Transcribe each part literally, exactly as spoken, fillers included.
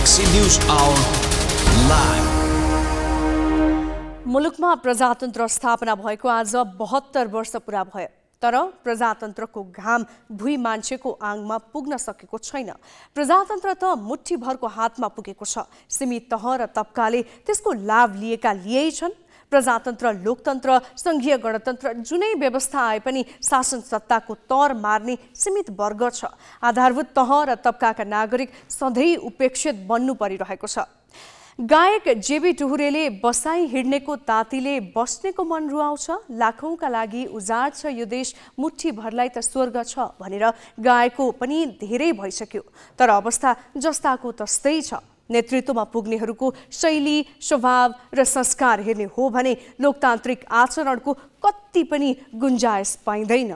Galaxy News Hour Live. मुलुकमा प्रजातन्त्र स्थापना भएको आज बहत्तर वर्ष पूरा भयो, तर प्रजातन्त्रको घाम भुइँ मान्छेको आङमा पुग्न सकेको छैन। प्रजातन्त्र त मुठ्ठीभरको हातमा पुगेको छ। सीमित तह र तबकाले त्यसको लाभ लिएका लिएै छन्। प्रजातन्त्र, लोकतन्त्र, संघीय गणतन्त्र जुनै व्यवस्था आए पनि शासन सत्ताको तर मार्ने सीमित वर्ग छ। आधारभूत तह र तबकाका नागरिक सधैँ उपेक्षित बन्नु परिरहेको छ। गायक जेबी टुहुरेले बसाई हिँड्नेको तातीले बस्नेको मन रुवाउँछ, लाखौंका लागि उजाड छ यो देश, मुठ्ठीभरलाई त स्वर्ग छ भनेर गाएको पनि धेरै भइसक्यो। तर अवस्था जस्ताको तस्तै छ। नेतृत्वमा पुग्नेहरूको शैली, स्वभाव र संस्कार हेर्ने हो भने लोकतान्त्रिक आचरणको कति पनि गुन्जायस पाइँदैन।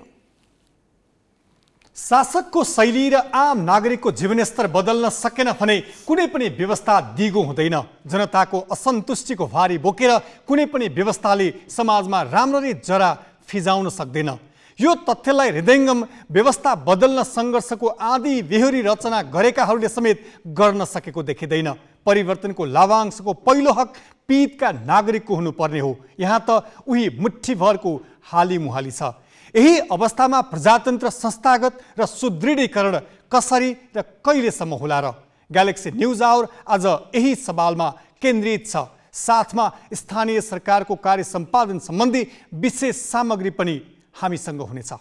शासकको शैली र आम नागरिकको जीवनस्तर बदल्न सकेन भने कुनै पनि व्यवस्था दिगो हुँदैन। जनताको असन्तुष्टिको भारी बोकेर कुनै पनि व्यवस्थाले समाजमा राम्ररी जरा फिजाउन सक्दैन। यो तथ्यलाई हृदयङ्गम व्यवस्था बदल्न सङ्घर्षको आदि बेहोरी रचना गरेकाहरूले समेत गर्न सकेको देखिँदैन। परिवर्तनको लाभांशको पहिलो हक पीडितका नागरिकको हुनुपर्ने हो। यहाँ त उही मुठ्ठीभरको हालीमुहाली छ। यही अवस्थामा प्रजातन्त्र संस्थागत र सुदृढीकरण कसरी र कहिलेसम्म होला र? ग्यालेक्सी न्युज आवर आज यही सवालमा केन्द्रित छ। साथमा स्थानीय सरकारको कार्य सम्पादन सम्बन्धी विशेष सामग्री पनि हामीसँग हुनेछ।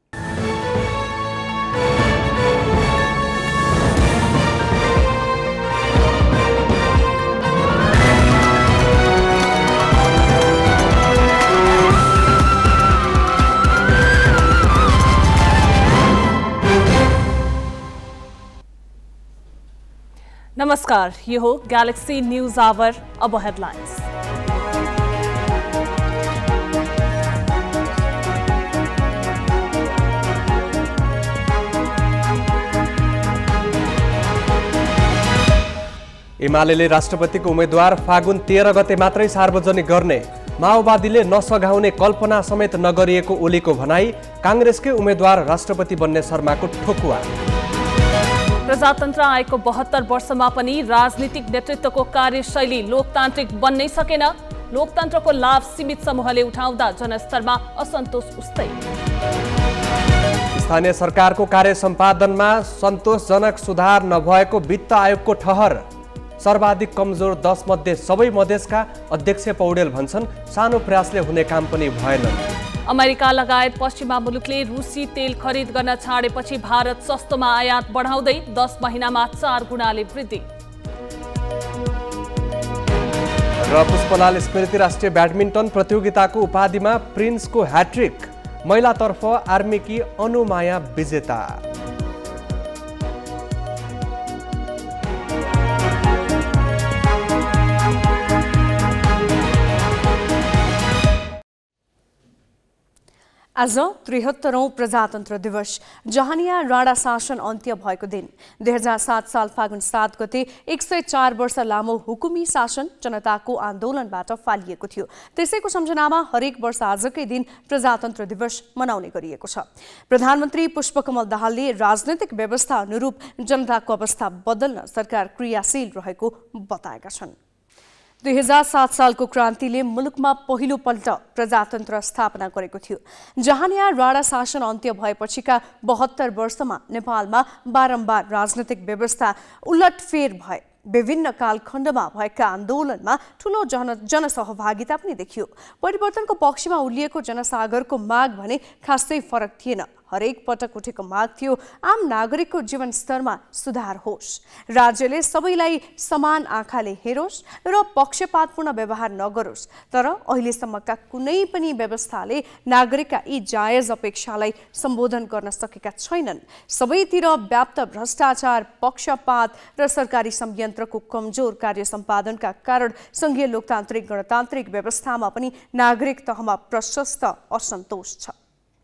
नमस्कार, ये हो गैलेक्सी न्यूज आवर। अब हेडलाइंस। एमालेले राष्ट्रपतिको उम्मेद्वार फागुन तेह्र गते मात्रै सार्वजनिक गर्ने, माओवादीले नसघाउने कल्पना समेत नगरिएको ओलीको भनाई। कांग्रेसकै उम्मेद्वार राष्ट्रपति बन्ने शर्माको ठोकुवा। प्रजातन्त्र आएको बहत्तर वर्षमा पनि राजनीतिक नेतृत्वको कार्यशैली लोकतान्त्रिक बन्नै सकेन। लोकतन्त्रको लाभ सीमित समूहले उठाउँदा जनस्तरमा असन्तोष उस्तै। स्थानीय सरकारको कार्य सम्पादनमा सन्तोषजनक सुधार नभएको वित्त आयोगको ठहर। सर्वाधिक कमजोर दस मध्ये सबै मधेसका, अध्यक्ष पौडेल भन्छन्। सानो प्रयासले हुने काम पनि भएन। अमेरिका लगायत पश्चिमा मुलुकले रुसी तेल खरिद गर्न छाडेपछि भारत सस्तोमा आयात बढाउँदै दस महिनामा चार गुणाले वृद्धि। र पुष्पलाल स्मृति राष्ट्रिय ब्याडमिन्टन प्रतियोगिताको उपाधिमा प्रिन्सको ह्याट्रिक। महिलातर्फ आर्मीकी अनुमाया विजेता। आज त्रिहत्तरौं प्रजातन्त्र दिवस, जहानिया राणा शासन अन्त्य भएको दिन। दुई हजार सात साल फागुन सात गते एक सय चार वर्ष लामो हुकुमी शासन जनताको आन्दोलनबाट फालिएको थियो। त्यसैको सम्झनामा हरेक वर्ष आजकै दिन प्रजातन्त्र दिवस मनाउने गरिएको छ। प्रधानमन्त्री पुष्पकमल दाहालले राजनैतिक व्यवस्था अनुरूप जनताको अवस्था बदल्न सरकार क्रियाशील रहेको बताएका छन्। दुई हजार सात सालको क्रान्तिले मुलुकमा पहिलो पल्ट प्रजातन्त्र स्थापना गरेको थियो। जहानिया राणा शासन अन्त्य भएपछिका बहत्तर वर्षमा नेपालमा बारम्बार राजनैतिक व्यवस्था उलटफेर भए। विभिन्न कालखण्डमा भएका आन्दोलनमा ठूलो जन जनसहभागिता पनि देखियो। परिवर्तनको पक्षमा उलिएको जनसागरको माग भने खासै फरक थिएन। हरेक पटक उठेको माग थियो आम नागरिकको जीवन स्तरमा सुधार होस्, राज्यले सबैलाई समान आँखाले हेरोस् र पक्षपातपूर्ण व्यवहार नगरोस्। तर अहिलेसम्मका कुनै पनि व्यवस्थाले नागरिकका यी जायज अपेक्षालाई सम्बोधन गर्न सकेका छैनन्। सबैतिर व्याप्त भ्रष्टाचार, पक्षपात र सरकारी संयन्त्रको कमजोर कार्य सम्पादनका कारण संघीय लोकतान्त्रिक गणतान्त्रिक व्यवस्थामा पनि नागरिक तहमा प्रशस्त असन्तोष छ।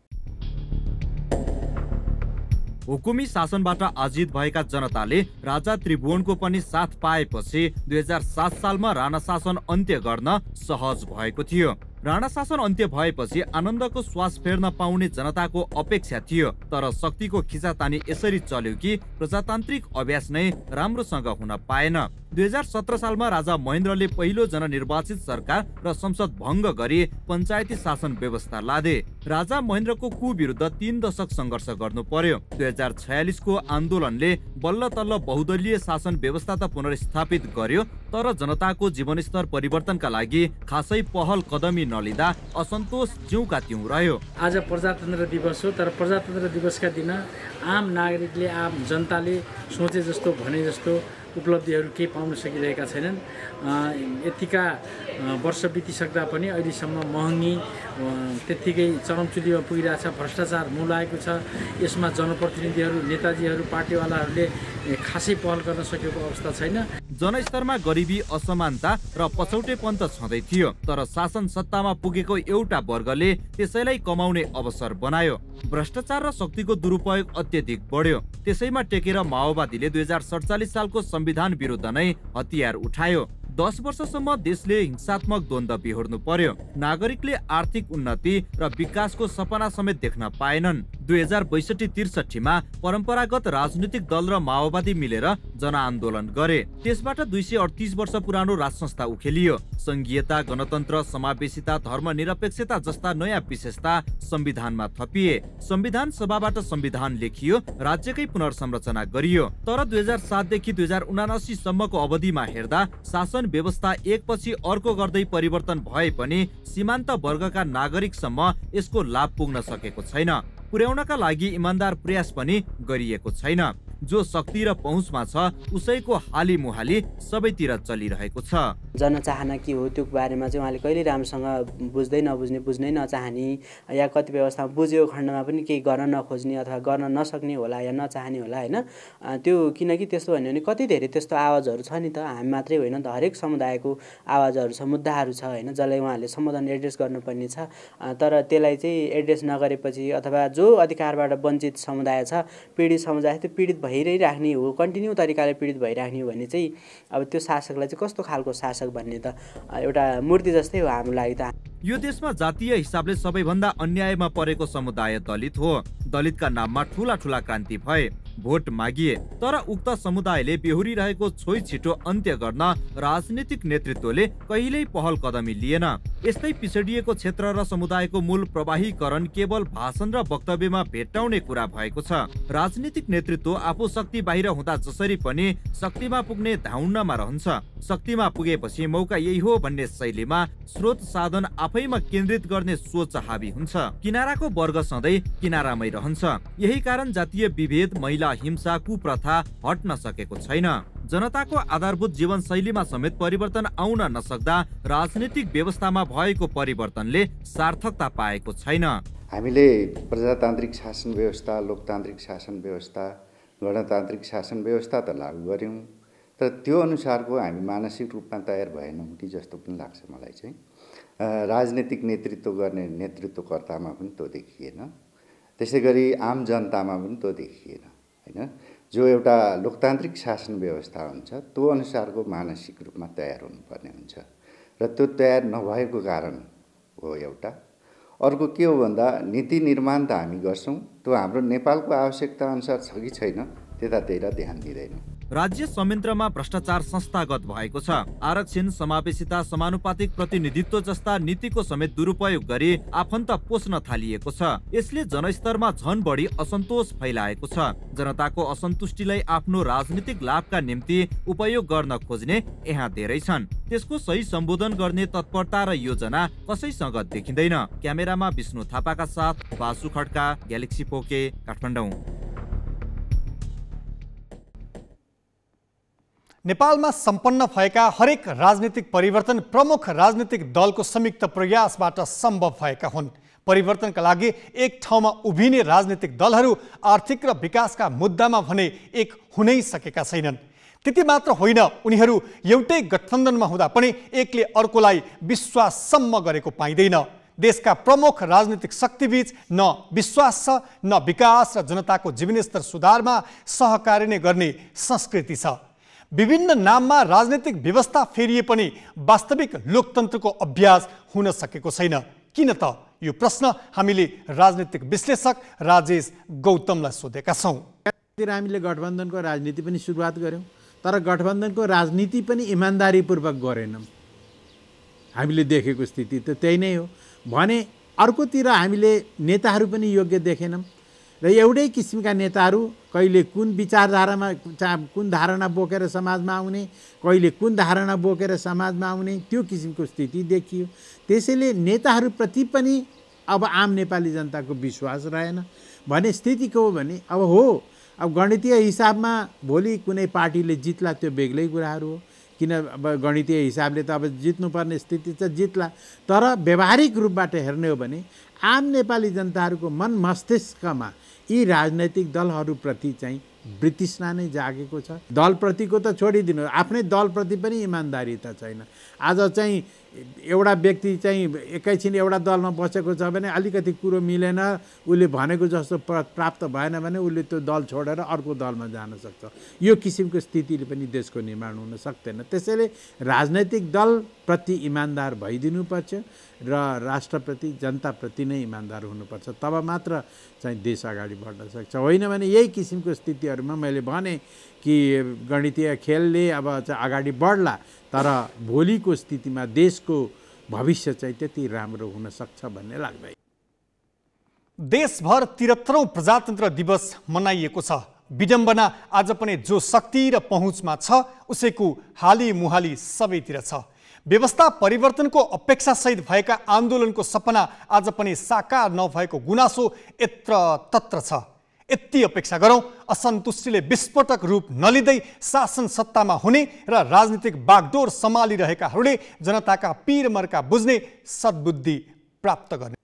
हुकुमी शासनबाट आजित भएका जनताले राजा त्रिभुवनको पनि साथ पाएपछि दुई हजार सात सालमा राणा शासन अन्त्य गर्न सहज भएको थियो। राणा शासन अन्त्य भएपछि आनन्दको श्वास फेर्न पाउने जनताको अपेक्षा थियो। तर शक्तिको खिचातानी यसरी चल्यो कि प्रजातान्त्रिक अभ्यास नै राम्रोसँग हुन पाएन। दुई हजार सत्र सालमा राजा महेन्द्रले पहिलो जननिर्वाचित सरकार र संसद भङ्ग गरी पञ्चायती शासन व्यवस्था लादे। राजा महेन्द्रको कुविरुद्ध तीन दशक सङ्घर्ष गर्नु पर्यो। दुई हजार छयालिसको आन्दोलनले बल्ल तल्ल बहुदलीय शासन व्यवस्था त पुनर्स्थापित गर्यो, तर जनताको जीवनस्तर परिवर्तनका लागि खासै पहल कदमी नलिँदा असन्तोष जिउका तिउँ रह्यो। आज प्रजातन्त्र दिवस हो, तर प्रजातन्त्र दिवसका दिन आम नागरिकले, आम जनताले सोचे जस्तो भने जस्तो उपलब्धिहरू केही पाउन सकिरहेका छैनन्। यतिका वर्ष बितिसक्दा पनि अहिलेसम्म महँगी त्यत्तिकै चरमचुलीमा पुगिरहेछ, भ्रष्टाचार मौलाएको छ। यसमा जनप्रतिनिधिहरू, नेताजीहरू, पार्टीवालाहरूले खासै पहल गर्न सकेको अवस्था छैन। जनस्तरमा गरिबी, असमानता र पछौटेपन त छँदै थियो, तर शासन सत्तामा पुगेको एउटा वर्गले त्यसैलाई कमाउने अवसर बनायो। भ्रष्टाचार र शक्तिको दुरुपयोग अत्यधिक बढ्यो। त्यसैमा टेकेर माओवादीले दुई हजार सडचालिस सालको संविधान विरुद्ध नै हतियार उठायो। दस वर्षसम्म देशले हिंसात्मक द्वन्द्व बिहोर्नु पर्यो। नागरिकले आर्थिक उन्नति र विकासको सपना समेत देख्न पाएनन्। दुई हजार बैसठी त्रिसठीमा परम्परागत राजनीतिक दल र माओवादी मिलेर जनआन्दोलन गरे। त्यसबाट दुई सय अडतिस वर्ष पुरानो राजसंस्था उखेलियो। संघीयता, गणतन्त्र, समावेशिता, धर्मनिरपेक्षता जस्ता नयाँ विशेषता संविधानमा थपिए। संविधान सभाबाट संविधान लेखियो, राज्यकै पुनर्संरचना गरियो। तर दुई हजार सातदेखि दुई हजार उनासी सम्मको अवधिमा हेर्दा शासन व्यवस्था एकपछि अर्को गर्दै परिवर्तन भए पनि सीमान्त वर्गका नागरिकसम्म यसको लाभ पुग्न सकेको छैन। पुर्याउनका लागि इमानदार प्रयास पनि गरिएको छैन। जो शक्ति र पहुँचमा छ उसैको हाली मुहाली सबैतिर चलिरहेको छ। जनचाहना के हो त्यो बारेमा चाहिँ उहाँले कहिले राम्रोसँग बुझ्दै नबुझ्ने, बुझ्नै नचाहने, या कति व्यवस्थामा बुझेको खण्डमा पनि केही गर्न नखोज्ने अथवा गर्न नसक्ने होला या नचाहने होला होइन। त्यो किनकि त्यस्तो भन्यो भने कति धेरै त्यस्तो आवाजहरू छ नि त, हामी मात्रै होइन त, हरेक समुदायको आवाजहरू छ, मुद्दाहरू छ होइन, जसलाई उहाँहरूले सम्बोधन एड्रेस गर्नुपर्ने छ। तर त्यसलाई चाहिँ एड्रेस नगरेपछि अथवा जो अधिकारबाट वञ्चित समुदाय छ, पीडित समुदाय, त्यो पीडित भइरहने हो, कन्टिन्यू तरिकाले पीडित भइराख्ने हो भने चाहिँ अब त्यो शासकलाई चाहिँ कस्तो खालको शासक भन्ने त एउटा मूर्ति जस्तै हो हाम्रो लागि त। यो देशमा जातीय हिसाबले सबैभन्दा अन्यायमा परेको समुदाय दलित हो। दलितका नाममा ठूला ठूला क्रान्ति भए, भोट मागिए, तर उक्त समुदायले बेहोरिरहेको छोइ छिटो अन्त्य गर्न राजनीतिक नेतृत्वले कहिल्यै पहल कदमी लिएन। यस्तै पिछडिएको क्षेत्र र समुदायको मूल प्रवाहीकरण केवल भाषण र वक्तव्यमा भेट्टाउने कुरा भएको छ। राजनीतिक नेतृत्व आफू शक्ति बाहिर हुँदा जसरी पनि शक्तिमा पुग्ने धाउन्नमा रहन्छ। शक्तिमा पुगेपछि मौका यही हो भन्ने शैलीमा स्रोत साधन आफैमा केन्द्रित गर्ने सोच हावी हुन्छ। किनाराको वर्ग सधैँ किनारामै रहन्छ। यही कारण जातीय विभेद, महिला हिंसा, कुप्रथा हट्न सकेको छैन। जनताको आधारभूत जीवनशैलीमा समेत परिवर्तन आउन नसक्दा राजनीतिक व्यवस्थामा भएको परिवर्तनले सार्थकता पाएको छैन। हामीले प्रजातान्त्रिक शासन व्यवस्था, लोकतान्त्रिक शासन व्यवस्था, गणतान्त्रिक शासन व्यवस्था त लागू गर्यौँ, तर त्यो अनुसारको हामी मानसिक रूपमा तयार भएनौँ कि जस्तो पनि लाग्छ मलाई चाहिँ। राजनीतिक नेतृत्व गर्ने नेतृत्वकर्तामा पनि त्यो देखिएन, त्यसै गरी आम जनतामा पनि त्यो देखिएन होइन। जो एउटा लोकतान्त्रिक शासन व्यवस्था हुन्छ त्यो अनुसारको मानसिक रूपमा तयार हुनुपर्ने हुन्छ र त्यो तयार नभएको कारण हो एउटा। अर्को के हो भन्दा नीति निर्माण त हामी गर्छौँ, त्यो हाम्रो नेपालको आवश्यकता अनुसार छ कि छैन त्यतातिर ध्यान दिँदैनौँ। राज्य संयन्त्रमा भ्रष्टाचार संस्थागत भएको छ। आरक्षण, समावेशिता, समानुपातिक प्रतिनिधित्व जस्ता नीतिको समेत दुरुपयोग गरी आफन्त पोस्न थालिएको छ। यसले जनस्तरमा झन बढी असन्तोष फैलाएको छ। जनताको असन्तुष्टिलाई आफ्नो राजनीतिक लाभका निम्ति उपयोग गर्न खोज्ने यहाँ धेरै छन्। त्यसको सही सम्बोधन गर्ने तत्परता र योजना कसैसँग देखिँदैन। क्यामेरामा विष्णु थापाका साथ बासु खड्का, ग्यालेक्सी फोके, काठमाडौँ। नेपालमा सम्पन्न भएका हरेक राजनीतिक परिवर्तन प्रमुख राजनीतिक दलको संयुक्त प्रयासबाट सम्भव भएका हुन्। परिवर्तनका लागि एक ठाउँमा उभिने राजनीतिक दलहरू आर्थिक र विकासका मुद्दामा भने एक हुनै सकेका छैनन्। त्यति मात्र होइन, उनीहरू एउटै गठबन्धनमा हुँदा पनि एकले अर्कोलाई विश्वाससम्म गरेको पाइँदैन। देशका प्रमुख राजनीतिक शक्तिबीच न विश्वास छ, न विकास र जनताको जीवनस्तर सुधारमा सहकार्य नै गर्ने संस्कृति छ। विभिन्न नाममा राजनीतिक व्यवस्था फेरिए पनि वास्तविक लोकतन्त्रको अभ्यास हुन सकेको छैन। किन त? यो प्रश्न हामीले राजनीतिक विश्लेषक राजेश गौतमलाई सोधेका छौँ। हामीले गठबन्धनको राजनीति पनि सुरुवात गऱ्यौँ, तर गठबन्धनको राजनीति पनि इमान्दारीपूर्वक गरेनौँ। हामीले देखेको स्थिति त त्यही नै हो भने अर्कोतिर हामीले नेताहरू पनि योग्य देखेनौँ र एउटै किसिमका नेताहरू कहिले कुन विचारधारामा कुन धारणा बोकेर समाजमा आउने, कहिले कुन धारणा बोकेर समाजमा आउने, त्यो किसिमको स्थिति देखियो। त्यसैले नेताहरूप्रति पनि अब आम नेपाली जनताको विश्वास रहेन भने स्थिति के हो भने अब हो अब गणितीय हिसाबमा भोलि कुनै पार्टीले जित्ला त्यो बेग्लै कुराहरू हो, किन अब गणितीय हिसाबले त अब जित्नुपर्ने स्थिति त जित्ला, तर व्यावहारिक रूपबाट हेर्ने हो भने आम नेपाली जनताहरूको मन मस्तिष्कमा यी राजनैतिक दलहरूप्रति चाहिँ वृत्तिस्ना नै जागेको छ। दलप्रतिको त छोडिदिनु, आफ्नै दलप्रति पनि इमान्दारिता छैन। आज चाहिँ एउटा व्यक्ति चाहिँ एकैछिन एउटा दलमा बसेको छ भने अलिकति कुरो मिलेन, उसले भनेको जस्तो प्राप्त भएन भने उसले त्यो दल छोडेर अर्को दलमा जान सक्छ। यो किसिमको स्थितिले पनि देशको निर्माण हुन सक्दैन। त्यसैले राजनैतिक दलप्रति इमान्दार भइदिनुपर्छ र राष्ट्रप्रति जनताप्रति नै इमान्दार हुनुपर्छ, तब मात्र चाहिँ देश अगाडि बढ्न सक्छ। होइन भने यही किसिमको स्थितिहरूमा मैले भने कि गणितीय खेलले अब चाहिँ अगाडि बढ्ला तर भोलिको स्थितिमा देशको भविष्य चाहिँ त्यति राम्रो हुन सक्छ भन्ने लाग्दैन। देशभर त्रिहत्तरौं प्रजातन्त्र दिवस मनाइएको छ। विडम्बना आज पनि जो शक्ति र पहुँचमा छ उसैको हाली मुहाली सबैतिर छ। व्यवस्था परिवर्तनको अपेक्षासहित भएका आन्दोलनको सपना आज पनि साकार नभएको गुनासो यत्र तत्र छ। यति अपेक्षा गरौँ असन्तुष्टिले विस्फोटक रूप नलिँदै शासन सत्तामा हुने र राजनीतिक बागडोर सम्हालिरहेकाहरूले जनताका पीरमर्का बुझ्ने सद्बुद्धि प्राप्त गर्ने।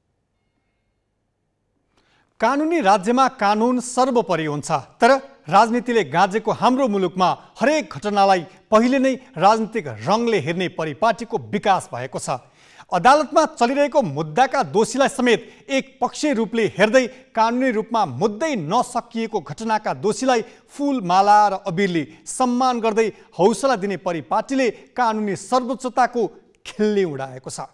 कानुनी राज्यमा कानुन सर्वोपरि हुन्छ, तर राजनीतिले गाँजेको हाम्रो मुलुकमा हरेक घटनालाई पहिले नै राजनीतिक रङले हेर्ने परिपाटीको विकास भएको छ। अदालतमा चलिरहेको मुद्दाका दोषीलाई समेत एक पक्षीय रूपले हेर्दै कानुनी रूपमा मुद्दै नसकिएको घटनाका दोषीलाई फूल माला र अबिरले सम्मान गर्दै हौसला दिने परिपाटीले कानुनी सर्वोच्चताको खिल्ली उडाएको छ।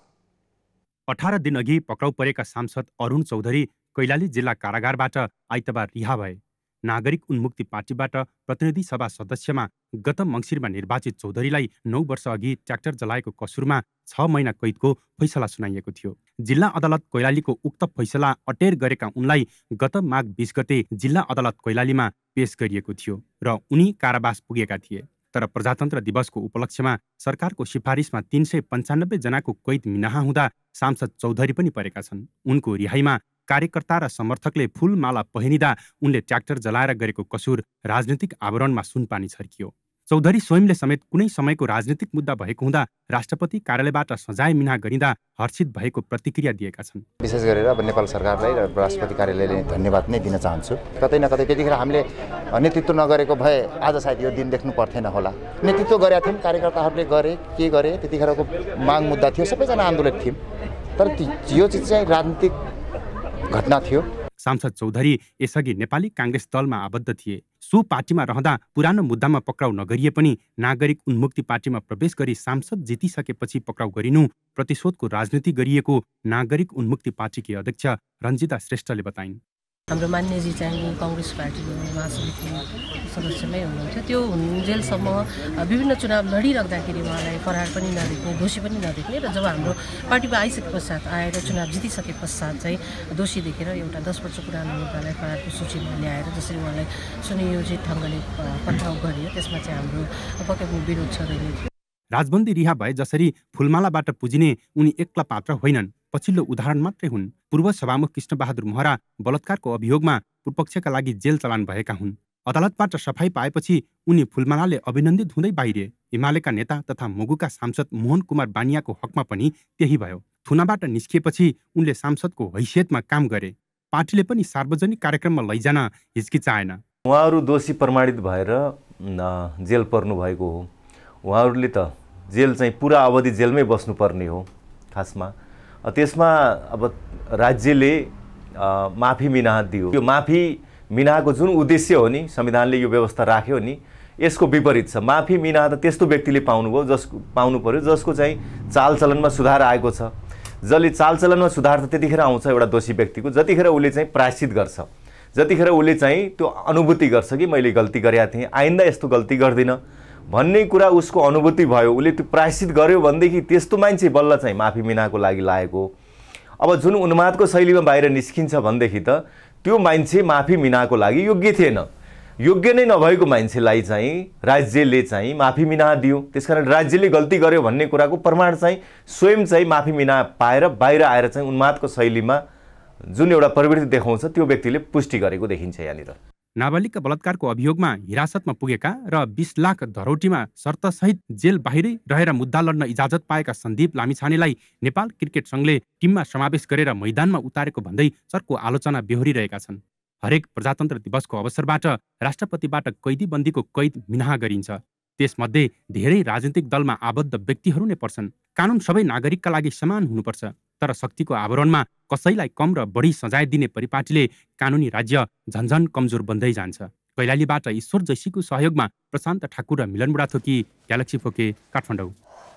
अठार दिन अघि पक्राउ परेका सांसद अरुण चौधरी कैलाली जिल्ला कारागारबाट आइतबार रिहा भए। नागरिक उन्मुक्ति पार्टीबाट प्रतिनिधि सभा सदस्यमा गत मङ्सिरमा निर्वाचित चौधरीलाई नौ वर्ष अघि ट्र्याक्टर जलाएको कसुरमा छ महिना कैदको फैसला सुनाइएको थियो। जिल्ला अदालत कैलालीको उक्त फैसला अटेर गरेका उनलाई गत माघ बीस गते जिल्ला अदालत कैलालीमा पेश गरिएको थियो र उनी कारावास पुगेका थिए। तर प्रजातन्त्र दिवसको उपलक्ष्यमा सरकारको सिफारिसमा तीन सय पन्चानब्बे जनाको कैद मिनाहा हुँदा सांसद चौधरी पनि परेका छन्। उनको रिहाईमा कार्यकर्ता र समर्थकले फूलमाला पहिरिँदा उनले ट्र्याक्टर जलाएर गरेको कसुर राजनीतिक आवरणमा सुनपानी छर्कियो। चौधरी स्वयंले समेत कुनै समयको राजनीतिक मुद्दा भएको हुँदा राष्ट्रपति कार्यालयबाट सजाय मिना गरिँदा हर्षित भएको प्रतिक्रिया दिएका छन्। विशेष गरेर अब नेपाल सरकारलाई र राष्ट्रपति कार्यालयले धन्यवाद नै दिन चाहन्छु। कतै न कतै त्यतिखेर हामीले नेतृत्व नगरेको भए आज सायद यो दिन देख्नु पर्थेन होला। नेतृत्व गरेका थियौँ, कार्यकर्ताहरूले गरे के गरे, त्यतिखेरको माग मुद्दा थियो, सबैजना आन्दोलित थियौँ, तर यो चिज चाहिँ राजनीतिक घटना थियो। सांसद चौधरी यसअघि नेपाली काङ्ग्रेस दलमा आबद्ध थिए। सो पार्टीमा रहँदा पुरानो मुद्दामा पक्राउ नगरिए पनि नागरिक उन्मुक्ति पार्टीमा प्रवेश गरी सांसद जितिसकेपछि पक्राउ गरिनु प्रतिशोधको राजनीति गरिएको नागरिक उन्मुक्ति पार्टीकी अध्यक्ष रञ्जिता श्रेष्ठले बताइन्। हाम्रो मान्यजी चाहिँ काङ्ग्रेस पार्टीको महासमिति सदस्यमै हुनुहुन्थ्यो। त्यो हुन्जेलसम्म विभिन्न चुनाव लडिराख्दाखेरि उहाँलाई फरार पनि नदेख्ने, दोषी पनि नदेख्ने र जब हाम्रो पार्टीमा आइसके पश्चात आएर चुनाव जितिसके पश्चात चाहिँ दोषी देखेर एउटा दस वर्ष पुरानो मुद्दालाई फरारको सूचीमा ल्याएर जसरी उहाँलाई सुनियोजित ढङ्गले पक्राउ गरियो त्यसमा चाहिँ हाम्रो पक्कै पनि विरोध छ रहेको थियो। राजबन्दी रिहा भए जसरी फूलमालाबाट पुजिने उनी एक्ला पात्र होइनन्, पछिल्लो उदाहरण मात्रै हुन्। पूर्व सभामुख कृष्णबहादुर महरा बलात्कारको अभियोगमा पूर्वपक्षका लागि जेल चलान भएका हुन्। अदालतबाट सफाई पाएपछि उनी फूलमालाले अभिनन्दित हुँदै बाहिरिए। एमालेका नेता तथा मुगुका सांसद मोहन कुमार बानियाको हकमा पनि त्यही भयो। थुनाबाट निस्किएपछि उनले सांसदको हैसियतमा काम गरे। पार्टीले पनि सार्वजनिक कार्यक्रममा लैजान हिचकिचाएन। उहाँहरू दोषी प्रमाणित भएर जेल पर्नु भएको हो। उहाँहरूले त जेल चाहिँ पुरा अवधि जेलमै बस्नुपर्ने हो। खासमा त्यसमा अब राज्यले माफी मिनाहा दियो। यो माफी मिनाहाको जुन उद्देश्य हो नि, संविधानले यो व्यवस्था राख्यो नि, यसको विपरीत छ। माफी मिनाहा त त्यस्तो व्यक्तिले पाउनुभयो जसको पाउनु पर्यो जसको चाहिँ चालचलनमा सुधार आएको छ। जसले चालचलनमा सुधार त त्यतिखेर आउँछ एउटा दोषी व्यक्तिको जतिखेर उसले चाहिँ प्रायश्चित गर्छ, जतिखेर उसले चाहिँ त्यो अनुभूति गर्छ कि मैले गल्ती गरेका थिएँ, आइन्दा यस्तो गल्ती गर्दिनँ भन्ने कुरा उसको अनुभूति भयो, उसले त्यो प्रायश्चित गर्यो भनेदेखि त्यस्तो मान्छे बल्ल चाहिँ माफी मिनाको लागि लागेको। अब जुन उन्मादको शैलीमा बाहिर निस्किन्छ भनेदेखि त त्यो मान्छे माफी मिनाको लागि योग्य थिएन। योग्य नै नभएको मान्छेलाई चाहिँ राज्यले चाहिँ माफी मिना दियो। त्यसकारण राज्यले गल्ती गर्यो भन्ने कुराको प्रमाण चाहिँ स्वयं चाहिँ माफी मिना पाएर बाहिर आएर चाहिँ उन्मादको शैलीमा जुन एउटा प्रवृत्ति देखाउँछ त्यो व्यक्तिले पुष्टि गरेको देखिन्छ। यहाँनिर नाबालिगका बलात्कारको अभियोगमा हिरासतमा पुगेका र बीस लाख धरौटीमा शर्तसहित जेल बाहिरै रहेर मुद्दा लड्न इजाजत पाएका सन्दीप लामिछानेलाई नेपाल क्रिकेट संघले टिममा समावेश गरेर मैदानमा उतारेको भन्दै चर्को आलोचना बेहोरिरहेका छन्। हरेक प्रजातन्त्र दिवसको अवसरबाट राष्ट्रपतिबाट कैदीबन्दीको कैद मिनाहा गरिन्छ। त्यसमध्ये धेरै राजनीतिक दलमा आबद्ध व्यक्तिहरू नै पर्छन्। कानुन सबै नागरिकका लागि समान हुनुपर्छ, तर शक्तिको आवरणमा कसैलाई कम र बढी सजाय दिने परिपाटीले कानुनी राज्य झन्झन कमजोर बन्दै जान्छ। कैलालीबाट ईश्वर जैसीको सहयोगमा प्रशान्त ठाकुर र मिलन बुढाथोकी, ग्यालेक्सी फोके, काठमाडौँ।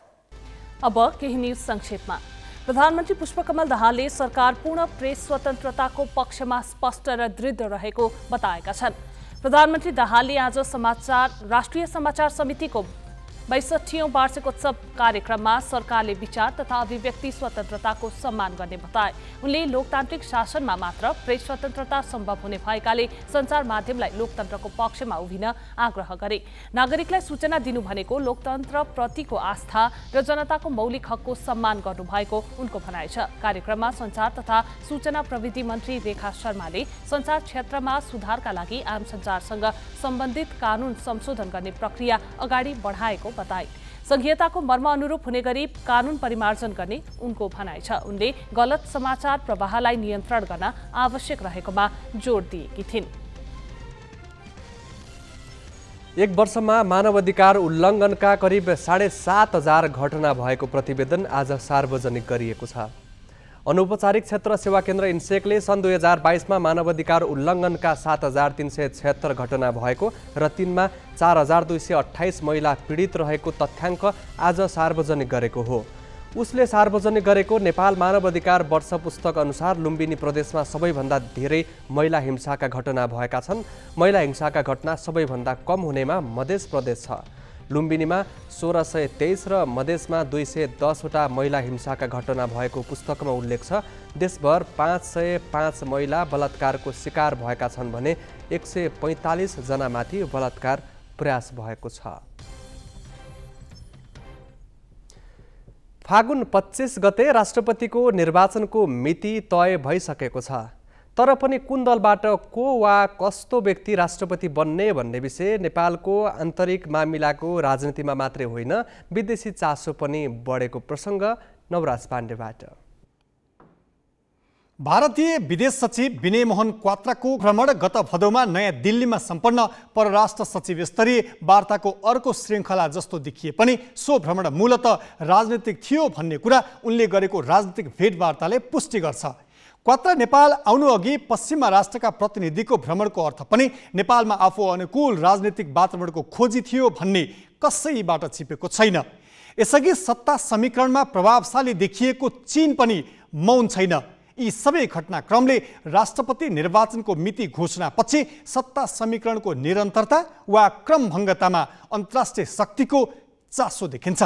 अब केही न्युज संक्षेपमा। प्रधानमन्त्री पुष्पकमल दाहालले सरकार पूर्ण प्रेस स्वतन्त्रताको पक्षमा स्पष्ट र दृढ रहेको बताएका छन्। प्रधानमन्त्री दाहालले आज समाचार राष्ट्रिय समाचार समितिको बैसठीौं वार्षिकोत्सव कार्यक्रममा सरकारले विचार तथा अभिव्यक्ति स्वतन्त्रताको सम्मान गर्ने बताए। उनले लोकतान्त्रिक शासनमा मात्र प्रेस स्वतन्त्रता सम्भव हुने भएकाले सञ्चार माध्यमलाई लोकतन्त्रको पक्षमा उभिन आग्रह गरे। नागरिकलाई सूचना दिनु भनेको लोकतन्त्रप्रतिको आस्था र जनताको मौलिक हकको सम्मान गर्नु भएको उनको भनाइ छ। कार्यक्रममा सञ्चार तथा सूचना प्रविधि मन्त्री रेखा शर्माले सञ्चार क्षेत्रमा सुधारका लागि आम सञ्चारसँग सम्बन्धित कानुन संशोधन गर्ने प्रक्रिया अगाडि बढाएको बताए। संघीयताको मर्म अनुरूप हुने गरी कानुन परिमार्जन गर्ने उनको भनाइ छ। उनले गलत समाचार प्रवाहलाई नियन्त्रण गर्न आवश्यक रहेकोमा जोड दिएकी थिइन्। एक वर्षमा मानवाधिकार उल्लङ्घनका करिब साढे सात हजार घटना भएको प्रतिवेदन आज सार्वजनिक गरिएको छ। अनौपचारिक क्षेत्र सेवा केन्द्र इन्सेकले सन् दुई हजार बाइसमा मानवाधिकार उल्लङ्घनका सात हजार तिन सय छयत्तर घटना भएको र तिनमा चार हजार दुई सय अठाइस महिला पीडित रहेको तथ्याङ्क आज सार्वजनिक गरेको हो। उसले सार्वजनिक गरेको नेपाल मानवाधिकार वर्ष पुस्तक अनुसार लुम्बिनी प्रदेशमा सबैभन्दा धेरै महिला हिंसाका घटना भएका छन्। महिला हिंसाका घटना सबैभन्दा कम हुनेमा मध्य प्रदेश छ। लुम्बिनीमा सोह्र सय तेइस र मधेसमा दुई सय दसवटा महिला हिंसाका घटना भएको पुस्तकमा उल्लेख छ। देशभर पाँच सय पाँच महिला बलात्कारको शिकार भएका छन् भने एक सय पैँतालिस जनामाथि बलात्कार प्रयास भएको छ। फागुन पच्चिस गते राष्ट्रपतिको निर्वाचनको मिति तय भइसकेको छ। तर पनि कुन दलबाट को वा कस्तो व्यक्ति राष्ट्रपति बन्ने भन्ने विषय नेपालको आन्तरिक मामिलाको राजनीतिमा मात्रै होइन, विदेशी चासो पनि बढेको प्रसङ्ग नवराज पाण्डेबाट। भारतीय विदेश सचिव विनय मोहन क्वात्राको भ्रमण गत भदौमा नयाँ दिल्लीमा सम्पन्न परराष्ट्र सचिव स्तरीय वार्ताको अर्को श्रृङ्खला जस्तो देखिए पनि सो भ्रमण मूलतः राजनीतिक थियो भन्ने कुरा उनले गरेको राजनीतिक भेटवार्ताले पुष्टि गर्छ। क्वात्रा नेपाल आउनु अघि पश्चिमा राष्ट्रका प्रतिनिधिको भ्रमणको अर्थ पनि नेपालमा आफू अनुकूल राजनीतिक वातावरणको खोजी थियो भन्ने कसैबाट छिपेको छैन। यसअघि सत्ता समीकरणमा प्रभावशाली देखिएको चीन पनि मौन छैन। यी सबै घटनाक्रमले राष्ट्रपति निर्वाचनको मिति घोषणापछि सत्ता समीकरणको निरन्तरता वा क्रमभङ्गतामा अन्तर्राष्ट्रिय शक्तिको चासो देखिन्छ।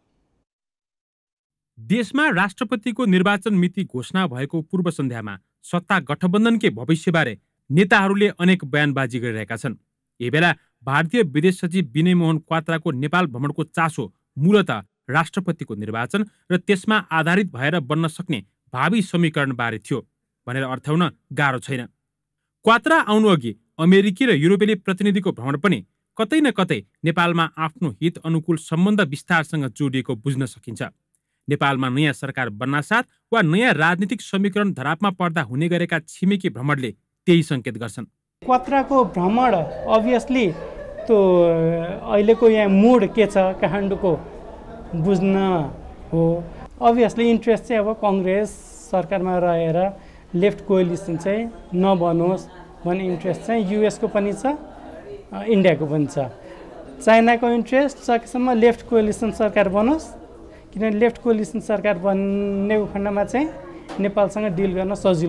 देशमा राष्ट्रपतिको निर्वाचन मिति घोषणा भएको पूर्व सन्ध्यामा सत्ता गठबन्धनकै भविष्यबारे नेताहरूले अनेक बयानबाजी गरिरहेका छन्। यही बेला भारतीय विदेश सचिव विनय मोहन क्वात्राको नेपाल भ्रमणको चासो मूलतः राष्ट्रपतिको निर्वाचन र त्यसमा आधारित भएर बन्न सक्ने भावी समीकरणबारे थियो भनेर अर्थ्याउन गाह्रो छैन। क्वात्रा आउनु अघि अमेरिकी र युरोपेली प्रतिनिधिको भ्रमण पनि कतै न कतै नेपालमा आफ्नो हित अनुकूल सम्बन्ध विस्तारसँग जोडिएको बुझ्न सकिन्छ। नेपालमा नयाँ सरकार बन्नासाथ वा नयाँ राजनीतिक समीकरण धरापमा पर्दा हुने गरेका छिमेकी भ्रमणले त्यही सङ्केत गर्छन्। क्वात्राको भ्रमण अभियसली त्यो अहिलेको यहाँ मुड के छ काठमाडौँको बुझ्न हो। अभियसली इन्ट्रेस्ट चाहिँ अब कङ्ग्रेस सरकारमा रहेर लेफ्ट कोएलिसन चाहिँ नबनोस् भन्ने इन्ट्रेस्ट चाहिँ युएसको पनि छ, इन्डियाको पनि छ। चाइनाको इन्ट्रेस्ट सकेसम्म लेफ्ट कोएलिसन सरकार बनोस्, किनभने लेफ्ट कोएलिसन सरकार बन्ने खण्डमा चाहिँ नेपालसँग डिल गर्न सजिलो हुन्छ।